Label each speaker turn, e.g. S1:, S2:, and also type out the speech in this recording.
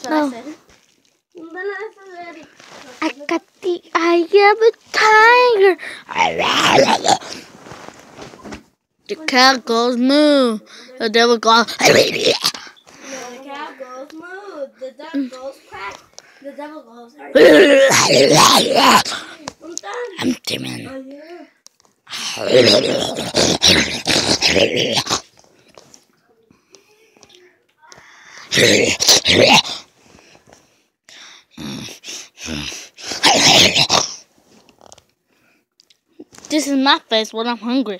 S1: what I said.
S2: I got the eye of a tiger. The cow goes moo. The devil goes.
S1: The cow goes moo. The duck goes quack. The devil goes.
S2: I'm Timon.
S1: Oh, yeah.
S2: This is my face when I'm hungry.